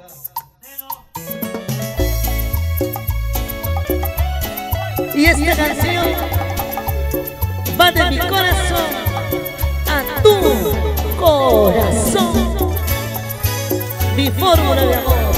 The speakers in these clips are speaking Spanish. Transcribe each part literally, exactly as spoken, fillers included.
Y esta canción va de mi corazón a tu corazón, mi fórmula de amor.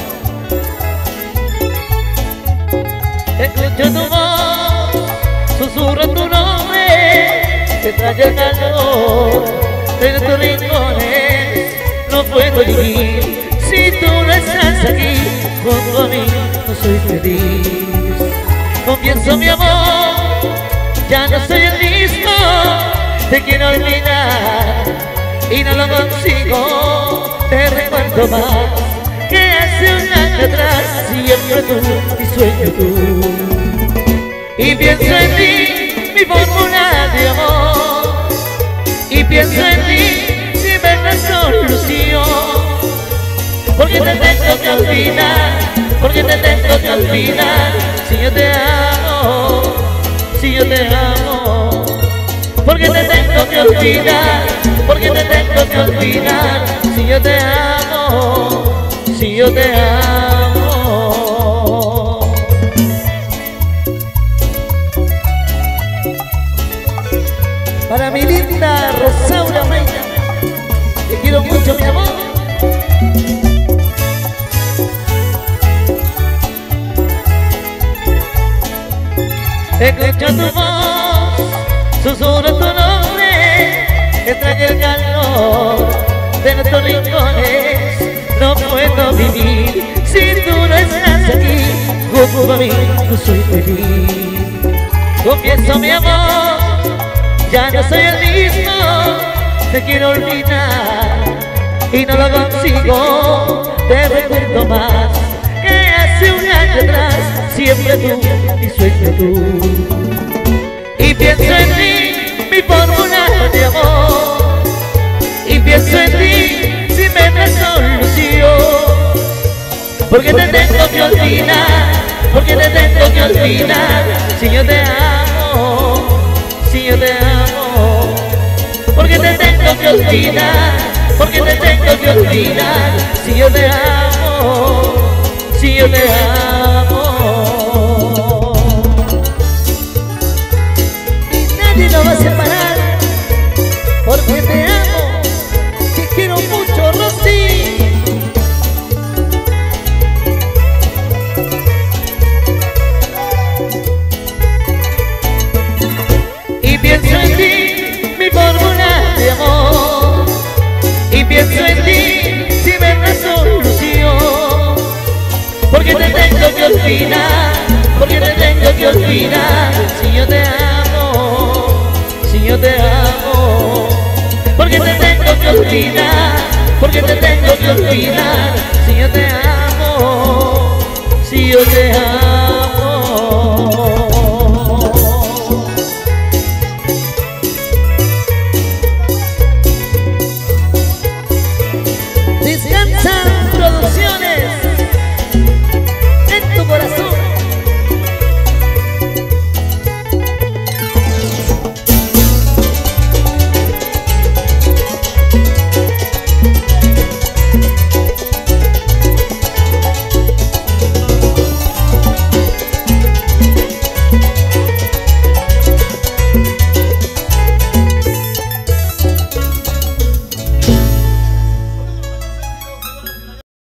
Escucho tu voz, susurro tu nombre, te trae el calor de tus rincones. No puedo vivir si tú no estás aquí junto a mí, no soy feliz. Confieso mi amor, ya no soy el mismo, te quiero olvidar y no lo consigo. Te recuerdo más que hace un año atrás, siempre tú, mi sueño tú. Y pienso en ti, mi fórmula de amor, y pienso en ti, si ves la solución. Porque te tengo que olvidar, porque te tengo que olvidar, si yo te amo, si yo te amo. Porque te tengo que olvidar, porque te tengo que olvidar, si yo te amo, si yo te amo. Para mi linda Rosaura Reina, te quiero mucho, mi amor. Escucho tu voz, susurro tu nombre, que trae el calor de nuestros rincones. No puedo vivir si tú no estás aquí junto a mí, no soy feliz. Confieso mi amor, ya no soy el mismo, te quiero olvidar y no lo consigo. Te recuerdo más que hace un año atrás, siempre tú, mi sueño tú. Y pienso en ti, mi fórmula de amor, y pienso en ti, si me das solución. Porque te tengo que olvidar, porque te tengo que olvidar, si yo te amo, si yo te amo. Porque te tengo que olvidar, porque te tengo que olvidar, si yo te amo, si yo te amo. Y nadie nos va a separar, porque te amo, te quiero mucho, Rosy. Y pienso en ti, mi fórmula de amor, y pienso en ti, si ves la solución. Porque te tengo que olvidar, porque te tengo que olvidar, si yo te amo, si yo te amo. Porque te tengo que olvidar, porque te tengo que olvidar, si yo te amo, si yo te amo.